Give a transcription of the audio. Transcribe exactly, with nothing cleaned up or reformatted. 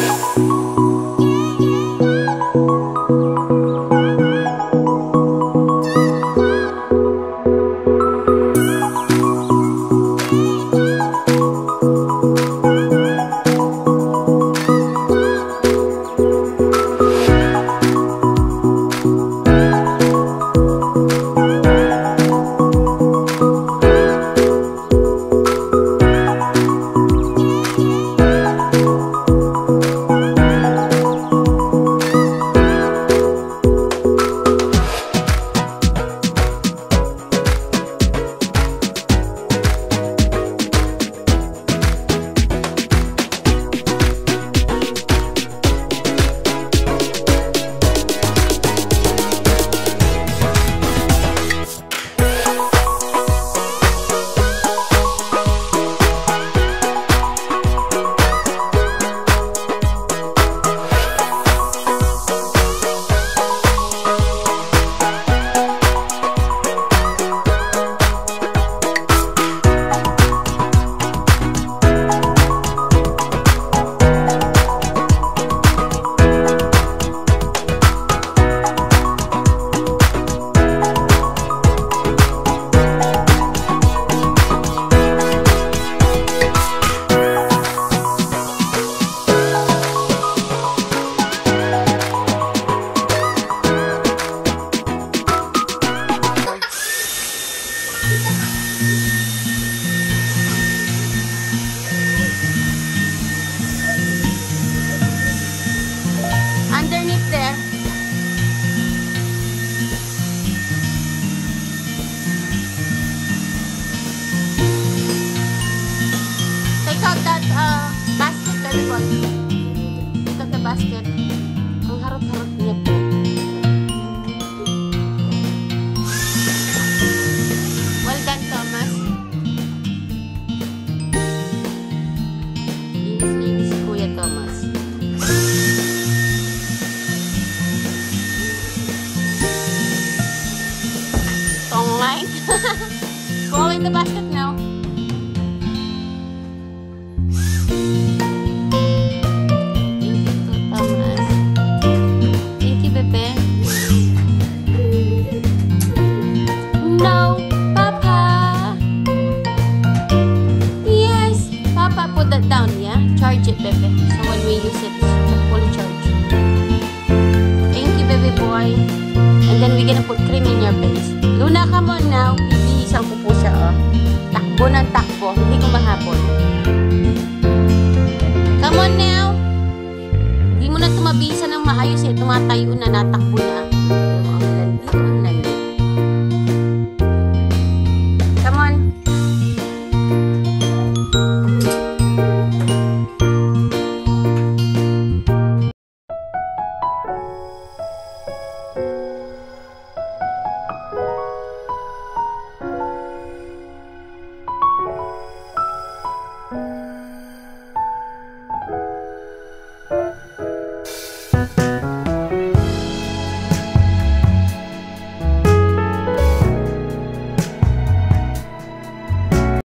Look at the basket. Ang harap-harap niya po. Well done, Thomas. Linis-linis si Kuya Thomas. Tongay. Go in the basket now. Down, yeah? Charge it, Bebe. So when we use it, it's fully charged. Thank you, baby boy. And then we're gonna put cream in your face. Luna, come on now. Bibihisan ko po siya, oh. Takbo ng takbo. Hindi ko mahabol. Come on now. Hindi mo na tumabihisan ng maayos, eh. Tumatayo na, natakbo na.